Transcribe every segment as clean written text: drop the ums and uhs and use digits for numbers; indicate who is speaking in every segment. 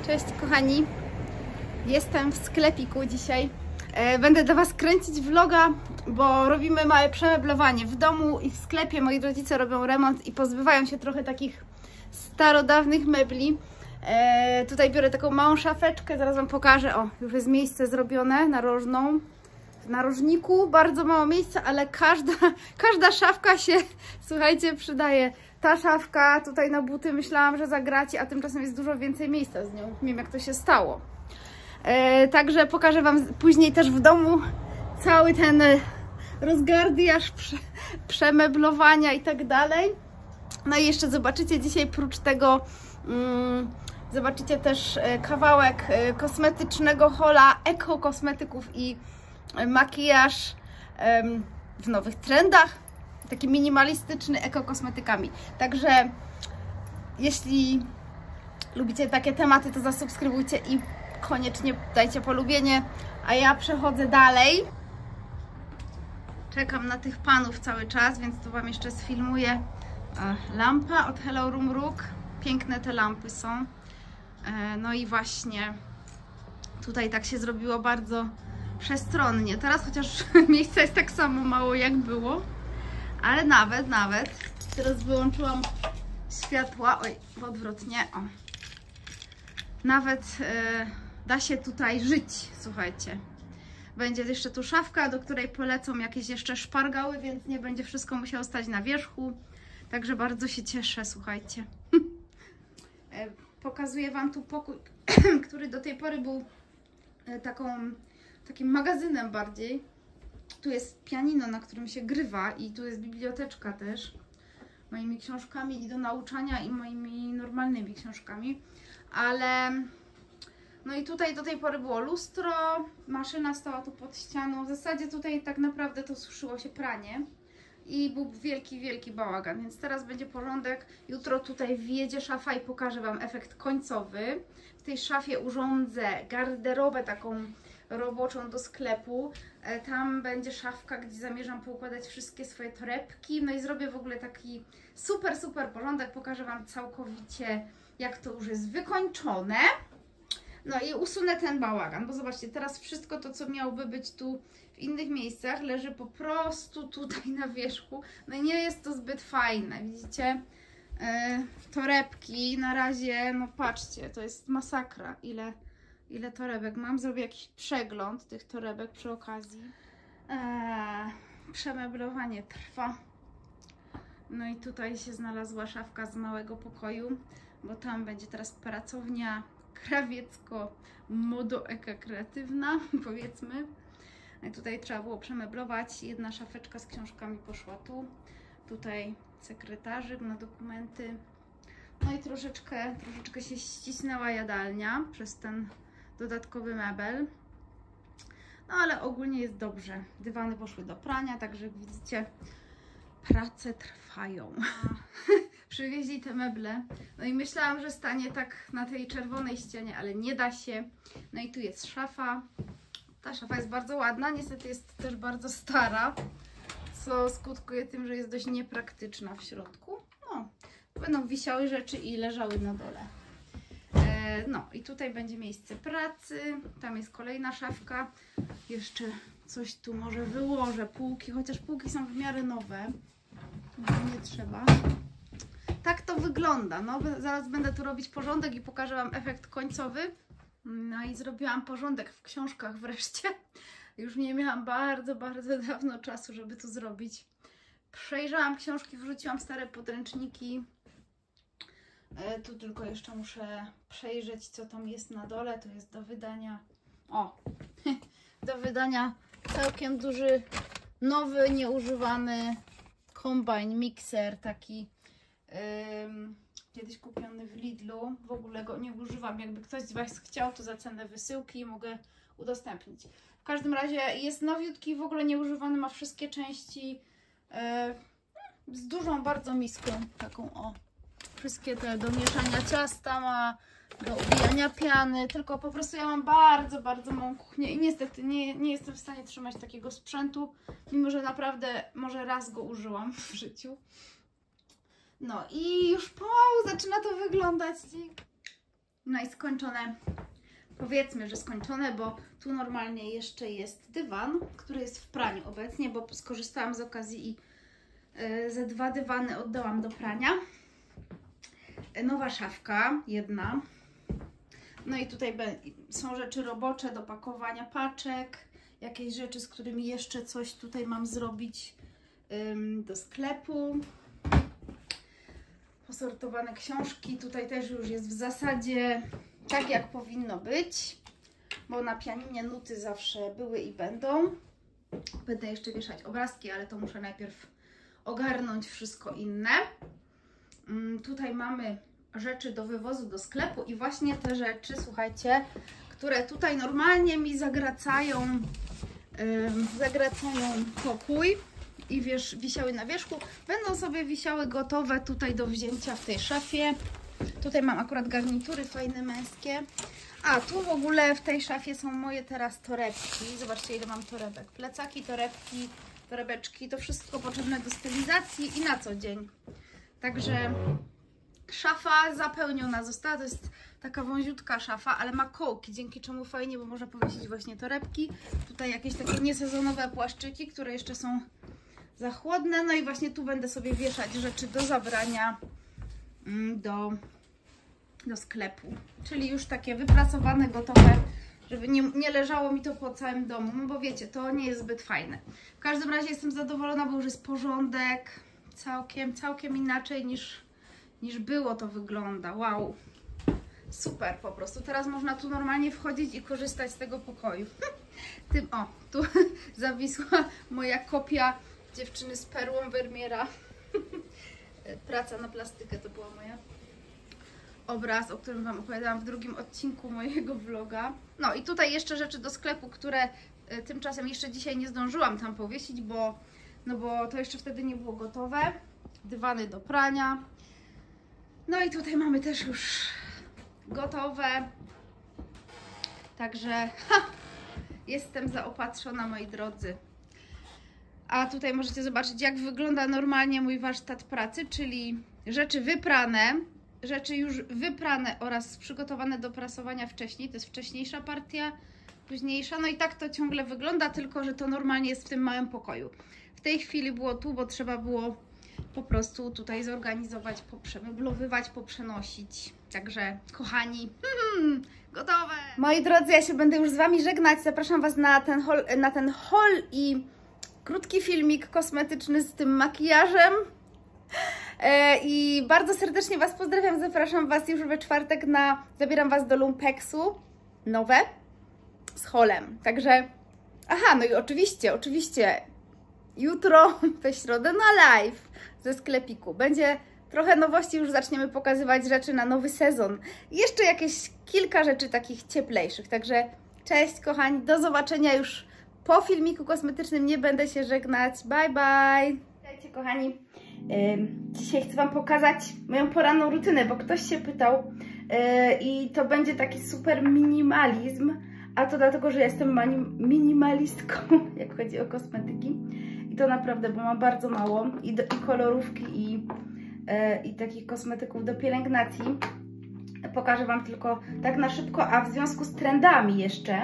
Speaker 1: Cześć kochani, jestem w sklepiku dzisiaj. Będę dla Was kręcić vloga, bo robimy małe przemeblowanie w domu i w sklepie. Moi rodzice robią remont i pozbywają się trochę takich starodawnych mebli. Tutaj biorę taką małą szafeczkę, zaraz Wam pokażę. O, już jest miejsce zrobione narożną. W narożniku bardzo mało miejsca, ale każda szafka się, słuchajcie, przydaje. Ta szafka tutaj na buty myślałam, że zagraci, a tymczasem jest dużo więcej miejsca z nią. Nie wiem, jak to się stało. Także pokażę Wam później też w domu cały ten rozgardiaż przemeblowania i tak dalej. No i jeszcze zobaczycie dzisiaj prócz tego zobaczycie też kawałek kosmetycznego haula eko-kosmetyków i makijaż w nowych trendach, taki minimalistyczny eko-kosmetykami. Także jeśli lubicie takie tematy, to zasubskrybujcie i koniecznie dajcie polubienie, a ja przechodzę dalej. Czekam na tych panów cały czas, więc tu Wam jeszcze sfilmuję. Lampa od Hello Room Rook. Piękne te lampy są. No i właśnie tutaj tak się zrobiło bardzo przestronnie. Teraz chociaż miejsca jest tak samo mało jak było, ale nawet teraz wyłączyłam światła, oj, odwrotnie, o. Nawet da się tutaj żyć, słuchajcie. Będzie jeszcze tu szafka, do której polecą jakieś jeszcze szpargały, więc nie będzie wszystko musiało stać na wierzchu. Także bardzo się cieszę, słuchajcie. Pokazuję Wam tu pokój, który do tej pory był takim magazynem bardziej. Tu jest pianino, na którym się grywa i tu jest biblioteczka też. Moimi książkami i do nauczania i moimi normalnymi książkami. Ale no i tutaj do tej pory było lustro, maszyna stała tu pod ścianą. W zasadzie tutaj tak naprawdę to suszyło się pranie i był wielki bałagan, więc teraz będzie porządek. Jutro tutaj wjedzie szafa i pokażę Wam efekt końcowy. W tej szafie urządzę garderobę taką roboczą do sklepu. Tam będzie szafka, gdzie zamierzam poukładać wszystkie swoje torebki. No i zrobię w ogóle taki super porządek. Pokażę Wam całkowicie, jak to już jest wykończone. No i usunę ten bałagan, bo zobaczcie, teraz wszystko to, co miałoby być tu w innych miejscach, leży po prostu tutaj na wierzchu. No i nie jest to zbyt fajne, widzicie? Torebki na razie, no patrzcie, to jest masakra, ile torebek mam. Zrobię jakiś przegląd tych torebek przy okazji. Przemeblowanie trwa. No i tutaj się znalazła szafka z małego pokoju, bo tam będzie teraz pracownia krawiecko-modo-eka-kreatywna, powiedzmy. I tutaj trzeba było przemeblować. Jedna szafeczka z książkami poszła tu. Tutaj sekretarzyk na dokumenty. No i troszeczkę się ścisnęła jadalnia przez ten dodatkowy mebel. No ale ogólnie jest dobrze. Dywany poszły do prania, także jak widzicie, prace trwają. Przywieźli te meble. No i myślałam, że stanie tak na tej czerwonej ścianie, ale nie da się. No i tu jest szafa. Ta szafa jest bardzo ładna, niestety jest też bardzo stara, co skutkuje tym, że jest dość niepraktyczna w środku. No, będą wisiały rzeczy i leżały na dole. No i tutaj będzie miejsce pracy. Tam jest kolejna szafka. Jeszcze coś tu może wyłożę, półki, chociaż półki są w miarę nowe. Nie trzeba. Tak to wygląda. No, zaraz będę tu robić porządek i pokażę Wam efekt końcowy. No i zrobiłam porządek w książkach wreszcie. Już nie miałam bardzo dawno czasu, żeby to zrobić. Przejrzałam książki, wrzuciłam stare podręczniki. Tu tylko jeszcze muszę przejrzeć, co tam jest na dole. To jest do wydania. O! Do wydania całkiem duży, nowy, nieużywany kombajn, mikser taki. Kiedyś kupiony w Lidlu, w ogóle go nie używam. Jakby ktoś z Was chciał, to za cenę wysyłki mogę udostępnić. W każdym razie jest nowiutki, w ogóle nieużywany, ma wszystkie części z dużą bardzo miską, taką o. Wszystkie te do mieszania ciasta ma, do ubijania piany, tylko po prostu ja mam bardzo małą kuchnię i niestety nie jestem w stanie trzymać takiego sprzętu, mimo że naprawdę może raz go użyłam w życiu. No i już pomału zaczyna to wyglądać. No i skończone, powiedzmy, że skończone, bo tu normalnie jeszcze jest dywan, który jest w praniu obecnie, bo skorzystałam z okazji i ze 2 dywany oddałam do prania. Nowa szafka, jedna. No i tutaj są rzeczy robocze do pakowania paczek, jakieś rzeczy, z którymi jeszcze coś tutaj mam zrobić do sklepu. Posortowane książki, tutaj też już jest w zasadzie tak, jak powinno być, bo na pianinie nuty zawsze były i będą. Będę jeszcze wieszać obrazki, ale to muszę najpierw ogarnąć wszystko inne. Tutaj mamy rzeczy do wywozu do sklepu i właśnie te rzeczy, słuchajcie, które tutaj normalnie mi zagracają pokój i wisiały na wierzchu, będą sobie wisiały gotowe tutaj do wzięcia w tej szafie. Tutaj mam akurat garnitury fajne męskie. A tu w ogóle w tej szafie są moje teraz torebki. Zobaczcie, ile mam torebek. Plecaki, torebki, torebeczki, to wszystko potrzebne do stylizacji i na co dzień. Także szafa zapełniona została. To jest taka wąziutka szafa, ale ma kołki, dzięki czemu fajnie, bo można powiesić właśnie torebki. Tutaj jakieś takie niesezonowe płaszczyki, które jeszcze są za chłodne. No i właśnie tu będę sobie wieszać rzeczy do zabrania do sklepu. Czyli już takie wypracowane, gotowe, żeby nie leżało mi to po całym domu, no bo wiecie, to nie jest zbyt fajne. W każdym razie jestem zadowolona, bo już jest porządek, całkiem inaczej niż było to wygląda. Wow, super po prostu. Teraz można tu normalnie wchodzić i korzystać z tego pokoju. Tu zawisła moja kopia dziewczyny z perłą Vermeera. Praca na plastykę to była moja. Obraz, o którym Wam opowiadałam w drugim odcinku mojego vloga. No i tutaj jeszcze rzeczy do sklepu, które tymczasem jeszcze dzisiaj nie zdążyłam tam powiesić, bo to jeszcze wtedy nie było gotowe. Dywany do prania. No i tutaj mamy też już gotowe. Także jestem zaopatrzona, moi drodzy. A tutaj możecie zobaczyć, jak wygląda normalnie mój warsztat pracy, czyli rzeczy wyprane, rzeczy już wyprane oraz przygotowane do prasowania wcześniej. To jest wcześniejsza partia, późniejsza. No i tak to ciągle wygląda, tylko że to normalnie jest w tym małym pokoju. W tej chwili było tu, bo trzeba było po prostu tutaj zorganizować, poprzemeblowywać, poprzenosić. Także kochani, gotowe! Moi drodzy, ja się będę już z Wami żegnać. Zapraszam Was na ten haul i krótki filmik kosmetyczny z tym makijażem. I bardzo serdecznie Was pozdrawiam. Zapraszam Was już we czwartek zabieram Was do Lumpeksu nowe z haulem. Także, no i oczywiście jutro we środę na live ze sklepiku. Będzie trochę nowości, już zaczniemy pokazywać rzeczy na nowy sezon. I jeszcze jakieś kilka rzeczy takich cieplejszych. Także cześć kochani, do zobaczenia już po filmiku kosmetycznym. Nie będę się żegnać. Bye bye! Witajcie kochani. Dzisiaj chcę Wam pokazać moją poranną rutynę, bo ktoś się pytał i to będzie taki super minimalizm, a to dlatego, że jestem minimalistką, jak chodzi o kosmetyki. I to naprawdę, bo mam bardzo mało i kolorówki i takich kosmetyków do pielęgnacji. Pokażę Wam tylko tak na szybko, a w związku z trendami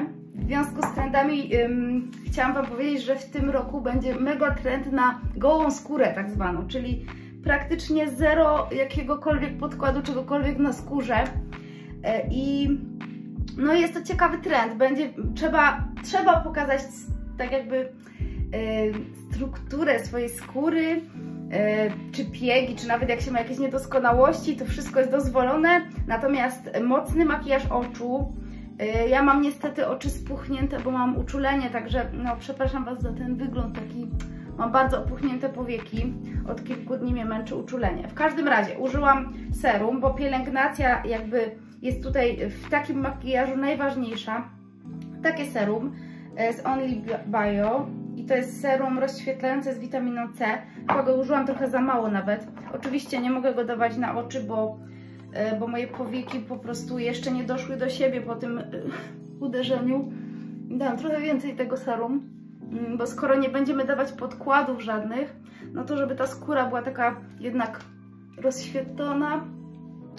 Speaker 1: chciałam Wam powiedzieć, że w tym roku będzie mega trend na gołą skórę tak zwaną, czyli praktycznie zero jakiegokolwiek podkładu, czegokolwiek na skórze. I no jest to ciekawy trend, trzeba pokazać tak jakby strukturę swojej skóry, czy piegi, czy nawet jak się ma jakieś niedoskonałości, to wszystko jest dozwolone. Natomiast mocny makijaż oczu, ja mam niestety oczy spuchnięte, bo mam uczulenie, także no przepraszam Was za ten wygląd taki, mam bardzo opuchnięte powieki, od kilku dni mnie męczy uczulenie. W każdym razie użyłam serum, bo pielęgnacja jakby jest tutaj w takim makijażu najważniejsza. Takie serum z Only Bio i to jest serum rozświetlające z witaminą C. Chyba go użyłam trochę za mało nawet. Oczywiście nie mogę go dawać na oczy, bo moje powieki po prostu jeszcze nie doszły do siebie po tym uderzeniu. Dam trochę więcej tego serum, bo skoro nie będziemy dawać podkładów żadnych, no to żeby ta skóra była taka jednak rozświetlona.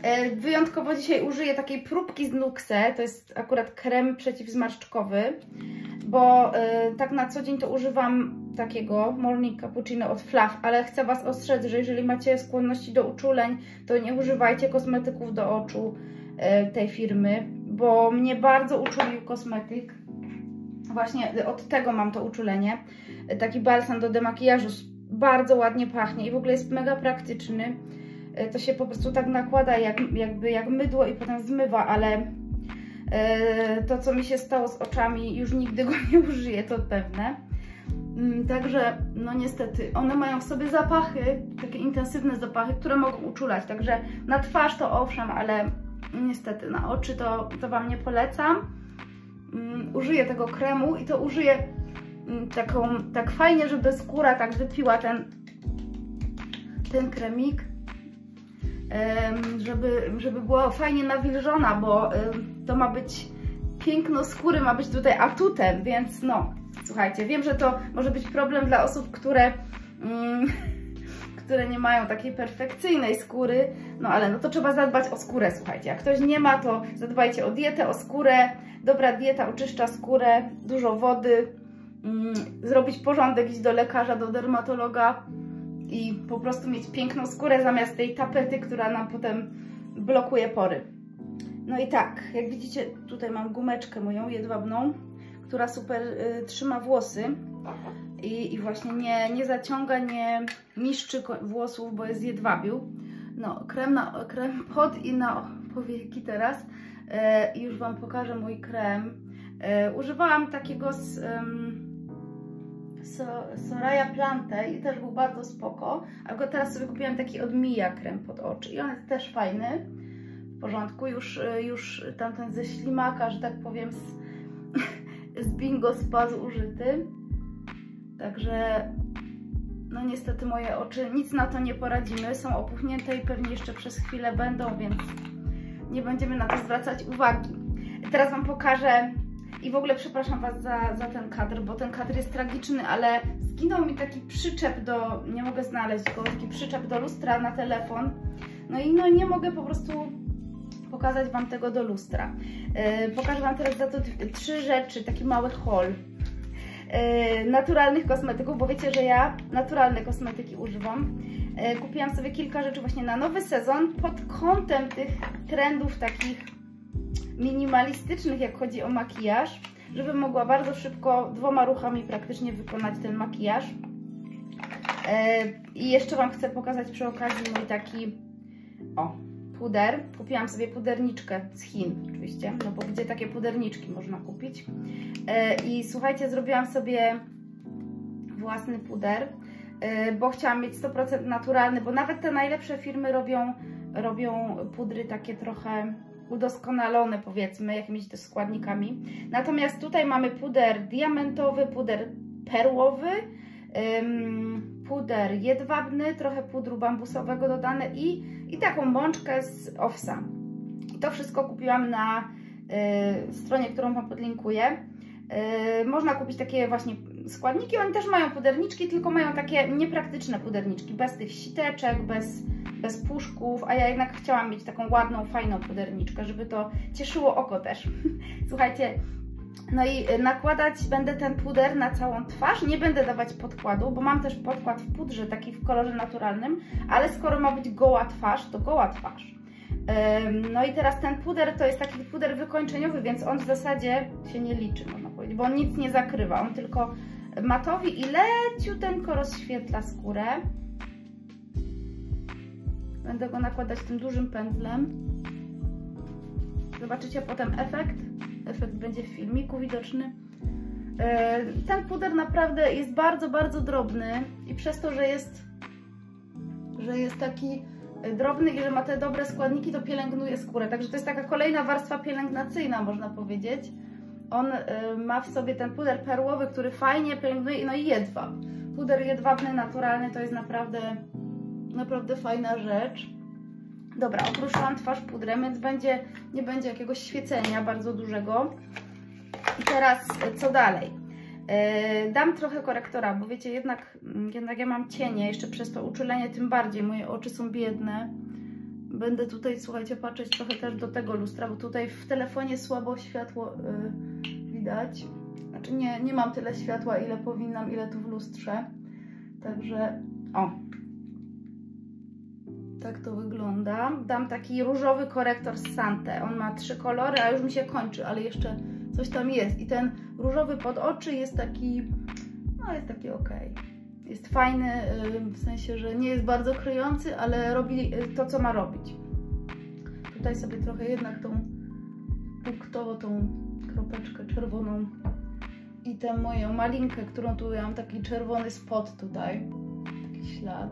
Speaker 1: Wyjątkowo dzisiaj użyję takiej próbki z Nuxe, to jest akurat krem przeciwzmarszczkowy, bo tak na co dzień to używam takiego Morning Cappuccino od Fluff, ale chcę Was ostrzec, że jeżeli macie skłonności do uczuleń, to nie używajcie kosmetyków do oczu tej firmy, bo mnie bardzo uczulił kosmetyk. Właśnie od tego mam to uczulenie. Taki balsam do demakijażu, bardzo ładnie pachnie i w ogóle jest mega praktyczny. To się po prostu tak nakłada jak mydło i potem zmywa, ale to co mi się stało z oczami, już nigdy go nie użyję, to pewne. Także no niestety, one mają w sobie zapachy, takie intensywne zapachy, które mogą uczulać, także na twarz to owszem, ale niestety na oczy to Wam nie polecam. Użyję tego kremu i to użyję tak fajnie, żeby skóra tak wypiła ten kremik, żeby była fajnie nawilżona, bo to ma być, piękno skóry ma być tutaj atutem, więc no, słuchajcie, wiem, że to może być problem dla osób, które nie mają takiej perfekcyjnej skóry, no ale no to trzeba zadbać o skórę, słuchajcie, jak ktoś nie ma, to zadbajcie o dietę, o skórę, dobra dieta oczyszcza skórę, dużo wody, zrobić porządek, iść do lekarza, do dermatologa i po prostu mieć piękną skórę zamiast tej tapety, która nam potem blokuje pory. No i tak, jak widzicie, tutaj mam gumeczkę moją jedwabną, która super trzyma włosy i właśnie nie zaciąga, nie niszczy włosów, bo jest z jedwabiu. No, krem pod i na powieki teraz. I już Wam pokażę mój krem. Używałam takiego z Soraya Plante i też był bardzo spoko, a teraz sobie kupiłam taki od Mia krem pod oczy i on jest też fajny, w porządku, już tamten ze ślimaka, że tak powiem, z Bingo Spa zużyty, także no niestety moje oczy, nic na to nie poradzimy, są opuchnięte i pewnie jeszcze przez chwilę będą, więc nie będziemy na to zwracać uwagi. Teraz Wam pokażę. I w ogóle przepraszam Was za ten kadr, bo ten kadr jest tragiczny, ale zginął mi taki przyczep nie mogę znaleźć go, taki przyczep do lustra na telefon. No i no nie mogę po prostu pokazać Wam tego do lustra. Pokażę Wam teraz za to 3 rzeczy, taki mały haul naturalnych kosmetyków, bo wiecie, że ja naturalne kosmetyki używam. Kupiłam sobie kilka rzeczy właśnie na nowy sezon pod kątem tych trendów takich minimalistycznych, jak chodzi o makijaż, żebym mogła bardzo szybko 2 ruchami praktycznie wykonać ten makijaż. I jeszcze Wam chcę pokazać przy okazji mój taki puder. Kupiłam sobie puderniczkę z Chin oczywiście, no bo gdzie takie puderniczki można kupić. I słuchajcie, zrobiłam sobie własny puder, bo chciałam mieć 100% naturalny, bo nawet te najlepsze firmy robią pudry takie trochę udoskonalone, powiedzmy, jakimiś też składnikami. Natomiast tutaj mamy puder diamentowy, puder perłowy, puder jedwabny, trochę pudru bambusowego dodane i taką mączkę z owsa. I to wszystko kupiłam na stronie, którą Wam podlinkuję. Można kupić takie właśnie składniki, oni też mają puderniczki, tylko mają takie niepraktyczne puderniczki, bez tych siteczek, bez puszków, a ja jednak chciałam mieć taką ładną, fajną puderniczkę, żeby to cieszyło oko też. Słuchajcie, no i nakładać będę ten puder na całą twarz, nie będę dawać podkładu, bo mam też podkład w pudrze, taki w kolorze naturalnym, ale skoro ma być goła twarz, to goła twarz. No i teraz ten puder to jest taki puder wykończeniowy, więc on w zasadzie się nie liczy, można powiedzieć, bo on nic nie zakrywa, on tylko matowi i leciuteńko rozświetla skórę. Będę go nakładać tym dużym pędzlem. Zobaczycie potem efekt. Efekt będzie w filmiku widoczny. Ten puder naprawdę jest bardzo, bardzo drobny i przez to, że jest taki drobny i że ma te dobre składniki, to pielęgnuje skórę. Także to jest taka kolejna warstwa pielęgnacyjna, można powiedzieć. On ma w sobie ten puder perłowy, który fajnie pielęgnuje, no i jedwab. Puder jedwabny, naturalny to jest naprawdę fajna rzecz. Dobra, okruszyłam twarz pudrem, więc nie będzie jakiegoś świecenia bardzo dużego. I teraz co dalej? Dam trochę korektora, bo wiecie, jednak ja mam cienie, jeszcze przez to uczulenie tym bardziej, moje oczy są biedne. Będę tutaj, słuchajcie, patrzeć trochę też do tego lustra, bo tutaj w telefonie słabo światło widać. Znaczy nie mam tyle światła, ile powinnam, ile tu w lustrze. Także o. Tak to wygląda. Dam taki różowy korektor z Sante. On ma 3 kolory, a już mi się kończy, ale jeszcze coś tam jest. I ten różowy pod oczy jest taki, no jest taki ok. Jest fajny, w sensie, że nie jest bardzo kryjący, ale robi to, co ma robić. Tutaj sobie trochę jednak tą punktowo, tą kropeczkę czerwoną i tę moją malinkę, którą tu ja mam taki czerwony spot tutaj. Taki ślad.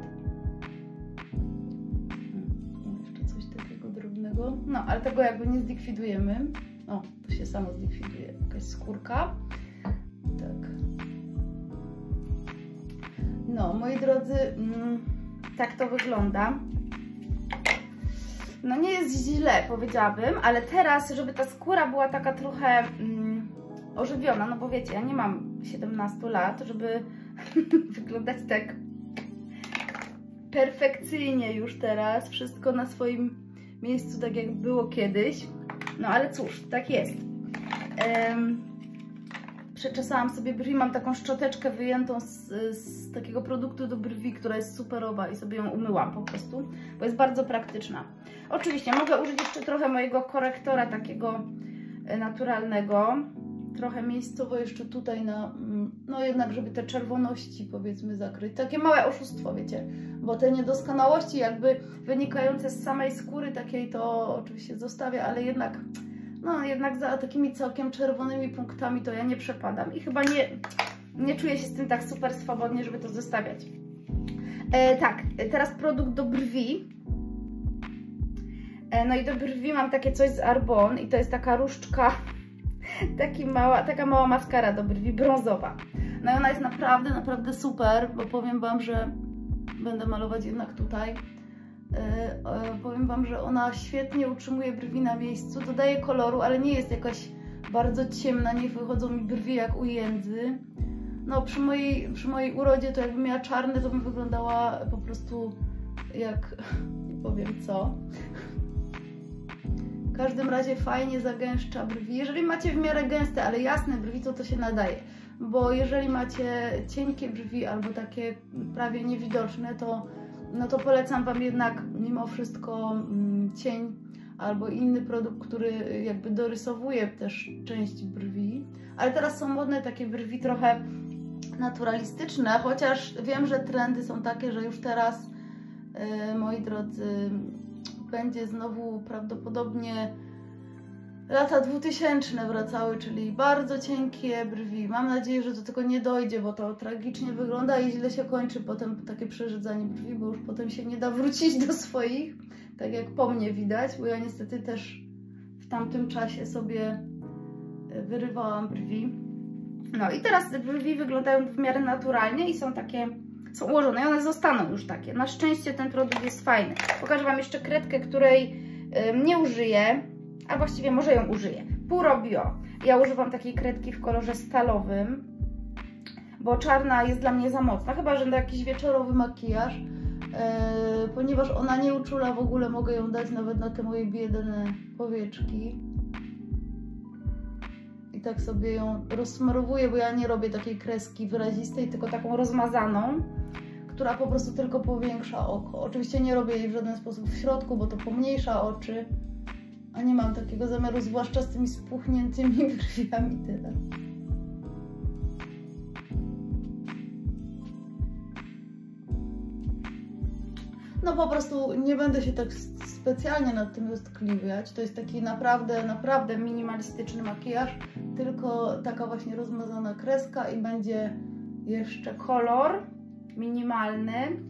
Speaker 1: Jeszcze coś takiego drobnego. No, ale tego jakby nie zlikwidujemy. O, to się samo zlikwiduje. Jakaś skórka. Tak. No, moi drodzy, tak to wygląda. No nie jest źle, powiedziałabym, ale teraz, żeby ta skóra była taka trochę ożywiona, no bo wiecie, ja nie mam 17 lat, żeby wyglądać tak perfekcyjnie już teraz, wszystko na swoim miejscu, tak jak było kiedyś. No ale cóż, tak jest. Przeczesałam sobie brwi, mam taką szczoteczkę wyjętą z takiego produktu do brwi, która jest superowa i sobie ją umyłam po prostu, bo jest bardzo praktyczna. Oczywiście mogę użyć jeszcze trochę mojego korektora takiego naturalnego, trochę miejscowo jeszcze tutaj na, no jednak żeby te czerwoności powiedzmy zakryć, takie małe oszustwo, wiecie, bo te niedoskonałości jakby wynikające z samej skóry takiej to oczywiście zostawię, ale jednak no jednak za takimi całkiem czerwonymi punktami to ja nie przepadam i chyba nie czuję się z tym tak super swobodnie, żeby to zostawiać. Tak, teraz produkt do brwi. No i do brwi mam takie coś z Arbonne i to jest taka różdżka, taka mała maskara do brwi, brązowa. No i ona jest naprawdę, naprawdę super, bo powiem Wam, że będę malować jednak tutaj. Powiem Wam, że ona świetnie utrzymuje brwi na miejscu, dodaje koloru, ale nie jest jakaś bardzo ciemna, nie wychodzą mi brwi jak u Jędzy. No przy mojej urodzie to jakbym miała czarne, to bym wyglądała po prostu jak, nie powiem co. W każdym razie fajnie zagęszcza brwi. Jeżeli macie w miarę gęste, ale jasne brwi, to się nadaje. Bo jeżeli macie cienkie brwi albo takie prawie niewidoczne, no to polecam Wam jednak mimo wszystko cień albo inny produkt, który jakby dorysowuje też część brwi. Ale teraz są modne takie brwi trochę naturalistyczne, chociaż wiem, że trendy są takie, że już teraz, moi drodzy, będzie znowu prawdopodobnie lata 2000 wracały, czyli bardzo cienkie brwi. Mam nadzieję, że do tego nie dojdzie, bo to tragicznie wygląda i źle się kończy potem takie przerzedzanie brwi, bo już potem się nie da wrócić do swoich, tak jak po mnie widać, bo ja niestety też w tamtym czasie sobie wyrywałam brwi. No i teraz te brwi wyglądają w miarę naturalnie i są ułożone i one zostaną już takie. Na szczęście ten produkt jest fajny. Pokażę Wam jeszcze kredkę, której nie użyję, a właściwie może ją użyję. Puro Bio. Ja używam takiej kredki w kolorze stalowym, bo czarna jest dla mnie za mocna, chyba że na jakiś wieczorowy makijaż, ponieważ ona nie uczula w ogóle, mogę ją dać nawet na te moje biedne powieczki. I tak sobie ją rozsmarowuję, bo ja nie robię takiej kreski wyrazistej, tylko taką rozmazaną, która po prostu tylko powiększa oko. Oczywiście nie robię jej w żaden sposób w środku, bo to pomniejsza oczy, a nie mam takiego zamiaru, zwłaszcza z tymi spuchniętymi brwiami teraz. No po prostu nie będę się tak specjalnie nad tym roztkliwiać. To jest taki naprawdę, naprawdę minimalistyczny makijaż, tylko taka właśnie rozmazana kreska i będzie jeszcze kolor minimalny.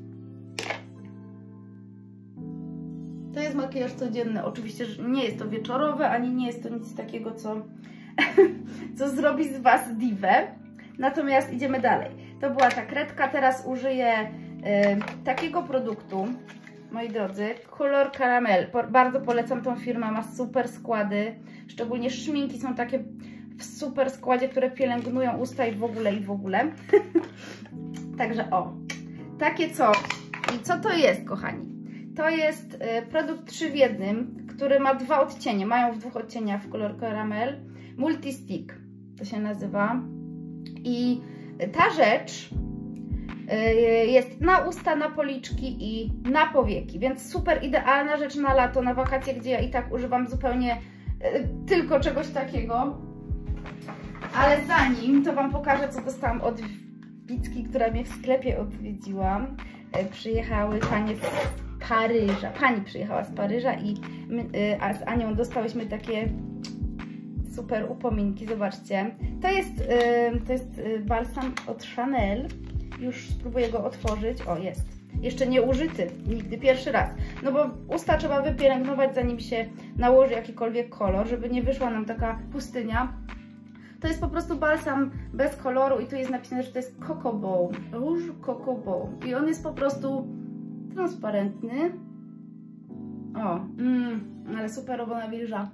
Speaker 1: To jest makijaż codzienny. Oczywiście że nie jest to wieczorowe, ani nie jest to nic takiego, co zrobi z Was diwę. Natomiast idziemy dalej. To była ta kredka, teraz użyję takiego produktu, moi drodzy, Color Caramel. Bardzo polecam tą firmę, ma super składy, szczególnie szminki są takie w super składzie, które pielęgnują usta i w ogóle. Także o, takie coś. I co to jest, kochani? To jest produkt 3 w 1, który ma 2 odcienie. Mają w 2 odcieniach w kolor caramel. Multistick to się nazywa. I ta rzecz jest na usta, na policzki i na powieki, więc super idealna rzecz na lato, na wakacje, gdzie ja i tak używam zupełnie tylko czegoś takiego. Ale zanim to Wam pokażę, co dostałam od Wicki, która mnie w sklepie odwiedziła. Przyjechały panie z Paryża. Pani przyjechała z Paryża a z Anią dostałyśmy takie super upominki. Zobaczcie. To jest balsam od Chanel. Już spróbuję go otworzyć. O, jest. Jeszcze nie użyty. Nigdy, pierwszy raz. No bo usta trzeba wypielęgnować, zanim się nałoży jakikolwiek kolor, żeby nie wyszła nam taka pustynia. To jest po prostu balsam bez koloru i tu jest napisane, że to jest Coco Baume, Rouge Coco Baume. I on jest po prostu transparentny. O, ale superowo nawilża.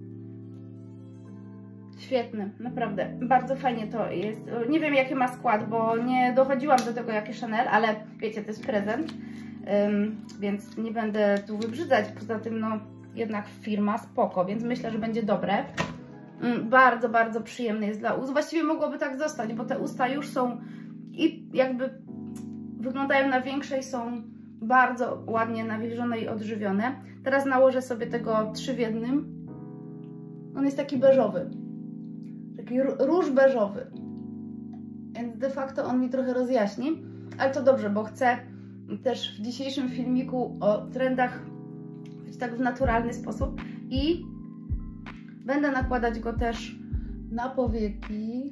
Speaker 1: Świetny, naprawdę. Bardzo fajnie to jest. Nie wiem, jaki ma skład, bo nie dochodziłam do tego, jaki Chanel, ale wiecie, to jest prezent, więc nie będę tu wybrzydzać. Poza tym, no, jednak firma spoko, więc myślę, że będzie dobre. Bardzo, bardzo przyjemny jest dla ust. Właściwie mogłoby tak zostać, bo te usta już są i jakby wyglądają na większe i są bardzo ładnie nawilżone i odżywione. Teraz nałożę sobie tego 3 w 1. On jest taki beżowy. Taki róż beżowy. Więc de facto on mi trochę rozjaśni. Ale to dobrze, bo chcę też w dzisiejszym filmiku o trendach być tak w naturalny sposób. I będę nakładać go też na powieki,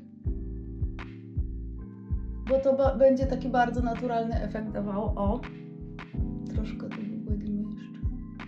Speaker 1: bo to będzie taki bardzo naturalny efekt dawało. O, troszkę tu wygładzimy jeszcze.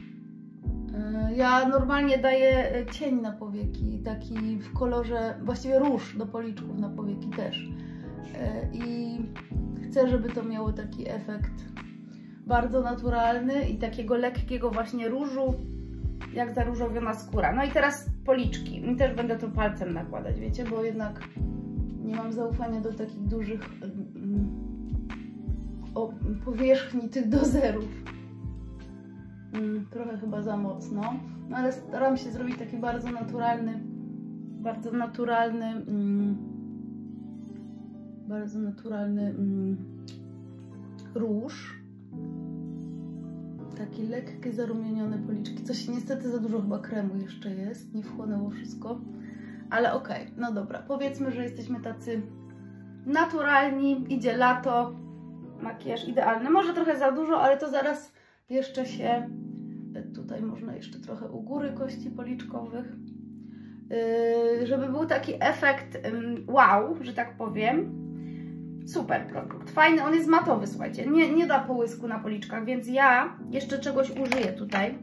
Speaker 1: Ja normalnie daję cień na powieki, taki w kolorze, właściwie róż do policzków na powieki też. I chcę, żeby to miało taki efekt bardzo naturalny i takiego lekkiego właśnie różu, jak zaróżowiona skóra. No i teraz policzki. I też będę to palcem nakładać, wiecie, bo jednak nie mam zaufania do takich dużych powierzchni tych dozerów. Trochę chyba za mocno, no ale staram się zrobić taki bardzo naturalny róż. Takie lekkie, zarumienione policzki. Coś niestety za dużo chyba kremu jeszcze jest. Nie wchłonęło wszystko. Ale okej, no dobra. Powiedzmy, że jesteśmy tacy naturalni. Idzie lato. Makijaż idealny. Może trochę za dużo, ale to zaraz jeszcze się... Tutaj można jeszcze trochę u góry kości policzkowych. Żeby był taki efekt wow, że tak powiem. Super produkt, fajny, on jest matowy, słuchajcie, nie da połysku na policzkach, więc ja jeszcze czegoś użyję tutaj.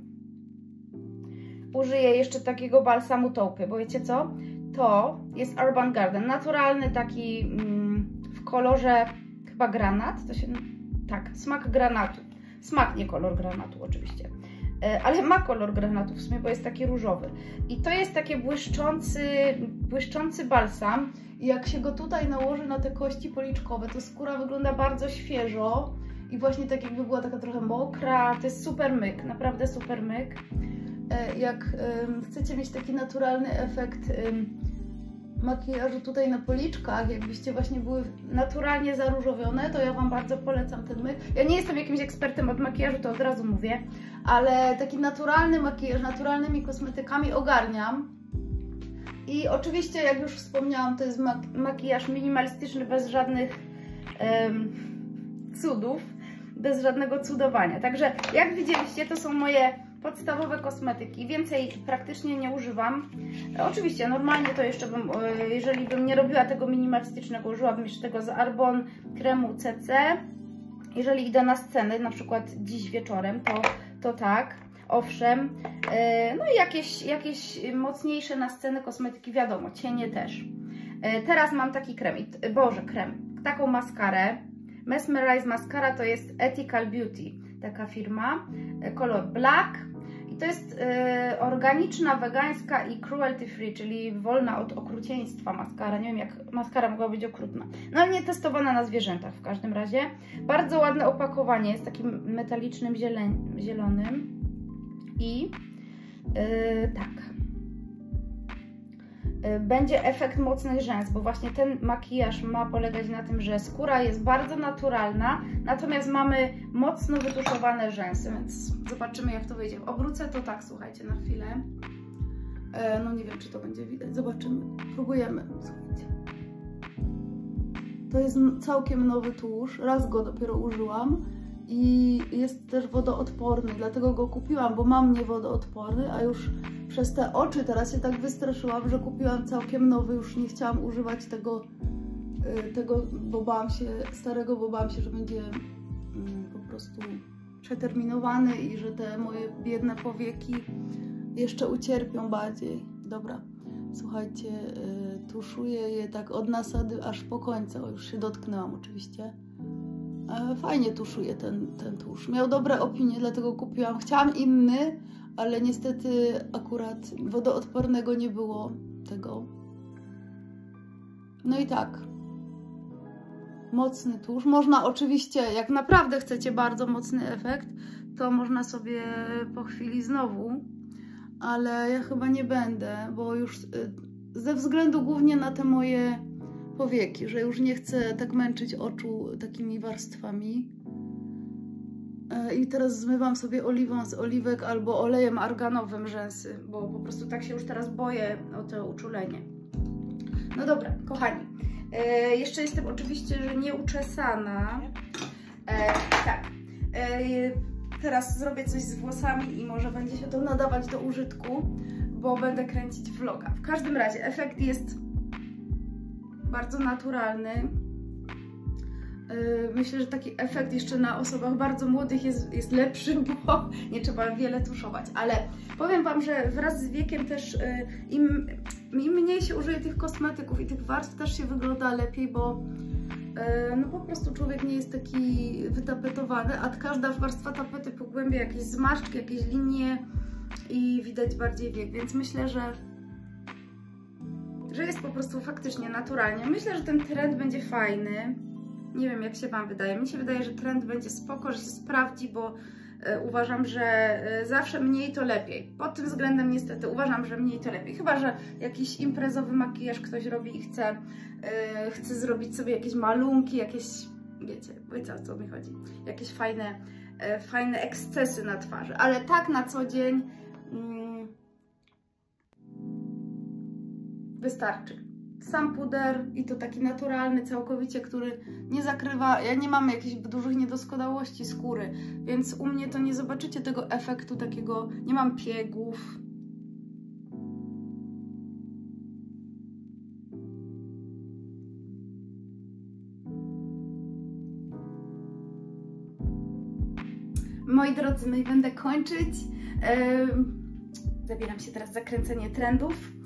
Speaker 1: Użyję jeszcze takiego balsamu Taupy, bo wiecie co? To jest Urban Garden, naturalny taki w kolorze chyba granat, to się... tak, smak granatu. Smak, nie kolor granatu oczywiście. Ale ma kolor granatu w sumie, bo jest taki różowy. I to jest taki błyszczący balsam. I jak się go tutaj nałoży na te kości policzkowe, to skóra wygląda bardzo świeżo. I właśnie tak jakby była taka trochę mokra. To jest super myk, naprawdę super myk. Jak chcecie mieć taki naturalny efekt makijażu tutaj na policzkach, jakbyście właśnie były naturalnie zaróżowione, to ja Wam bardzo polecam ten myk. Ja nie jestem jakimś ekspertem od makijażu, to od razu mówię, ale taki naturalny makijaż, naturalnymi kosmetykami ogarniam. I oczywiście, jak już wspomniałam, to jest makijaż minimalistyczny, bez żadnych cudów, bez żadnego cudowania. Także jak widzieliście, to są moje podstawowe kosmetyki, więcej praktycznie nie używam. Oczywiście normalnie to jeszcze bym, jeżeli bym nie robiła tego minimalistycznego, użyłabym jeszcze tego z Arbonne kremu CC. Jeżeli idę na scenę, na przykład dziś wieczorem, to tak, owszem. No i jakieś mocniejsze na scenę kosmetyki, wiadomo, cienie też. Teraz mam taki krem, taką maskarę. Mesmerize Mascara to jest Ethical Beauty, taka firma, kolor black. I To jest organiczna, wegańska i cruelty free, czyli wolna od okrucieństwa maskara. Nie wiem, jak maskara mogła być okrutna. No ale nie testowana na zwierzętach w każdym razie. Bardzo ładne opakowanie, jest takim metalicznym zielonym. I tak. Będzie efekt mocnych rzęs, bo właśnie ten makijaż ma polegać na tym, że skóra jest bardzo naturalna, natomiast mamy mocno wytuszowane rzęsy, więc zobaczymy, jak to wyjdzie. Obrócę to tak, słuchajcie, na chwilę. No nie wiem, czy to będzie widać, zobaczymy, próbujemy, słuchajcie. To jest całkiem nowy tusz, raz go dopiero użyłam i jest też wodoodporny, dlatego go kupiłam, bo mam niewodoodporny, a już przez te oczy teraz się tak wystraszyłam, że kupiłam całkiem nowy, już nie chciałam używać tego, bo bałam się, starego, bo bałam się, że będzie po prostu przeterminowany i że te moje biedne powieki jeszcze ucierpią bardziej. Dobra, słuchajcie, tuszuję je tak od nasady aż po końcu, już się dotknęłam oczywiście. Fajnie tuszuje ten tusz. Miał dobre opinie, dlatego kupiłam. Chciałam inny, ale niestety akurat wodoodpornego nie było tego. No i tak. Mocny tusz. Można oczywiście, jak naprawdę chcecie bardzo mocny efekt, to można sobie po chwili znowu, ale ja chyba nie będę, bo już ze względu głównie na te moje powieki, że już nie chcę tak męczyć oczu takimi warstwami. I teraz zmywam sobie oliwą z oliwek albo olejem arganowym rzęsy, bo po prostu tak się już teraz boję o to uczulenie. No dobra, kochani. Jeszcze jestem oczywiście, że nieuczesana. Tak. Teraz zrobię coś z włosami i może będzie się to nadawać do użytku, bo będę kręcić vloga. W każdym razie efekt jest bardzo naturalny. Myślę, że taki efekt jeszcze na osobach bardzo młodych jest lepszy, bo nie trzeba wiele tuszować. Ale powiem Wam, że wraz z wiekiem też im mniej się użyje tych kosmetyków i tych warstw, też się wygląda lepiej, bo no po prostu człowiek nie jest taki wytapetowany, a każda warstwa tapety pogłębia jakieś zmarszczki, jakieś linie i widać bardziej wiek, więc myślę, że jest po prostu faktycznie naturalnie. Myślę, że ten trend będzie fajny. Nie wiem, jak się Wam wydaje. Mi się wydaje, że trend będzie spoko, że się sprawdzi, bo uważam, że zawsze mniej to lepiej. Pod tym względem niestety uważam, że mniej to lepiej. Chyba że jakiś imprezowy makijaż ktoś robi i chce zrobić sobie jakieś malunki, jakieś, wiecie o co mi chodzi, jakieś fajne ekscesy na twarzy. Ale tak na co dzień wystarczy. Sam puder i to taki naturalny całkowicie, który nie zakrywa, ja nie mam jakichś dużych niedoskonałości skóry, więc u mnie to nie zobaczycie tego efektu takiego, nie mam piegów. Moi drodzy, no i będę kończyć. Zabieram się teraz za kręcenie trendów.